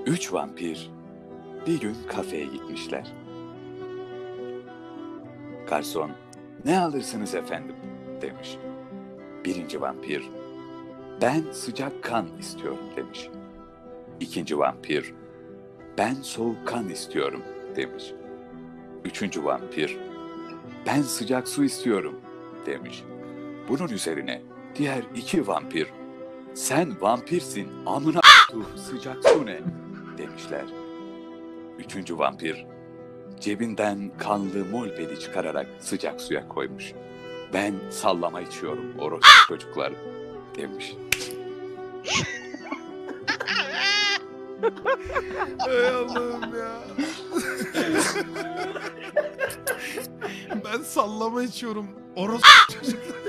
Üç vampir bir gün kafeye gitmişler. Garson, "Ne alırsınız efendim?" demiş. Birinci vampir, "Ben sıcak kan istiyorum." demiş. İkinci vampir, "Ben soğuk kan istiyorum." demiş. Üçüncü vampir, "Ben sıcak su istiyorum." demiş. Bunun üzerine diğer iki vampir, "Sen vampirsin, amına sıcak su ne?" demişler. Üçüncü vampir cebinden kanlı molbeli çıkararak sıcak suya koymuş. "Ben sallama içiyorum orospu çocuklar." demiş. Ey Allah'ım ya. Ben sallama içiyorum. Orospu çocuklar.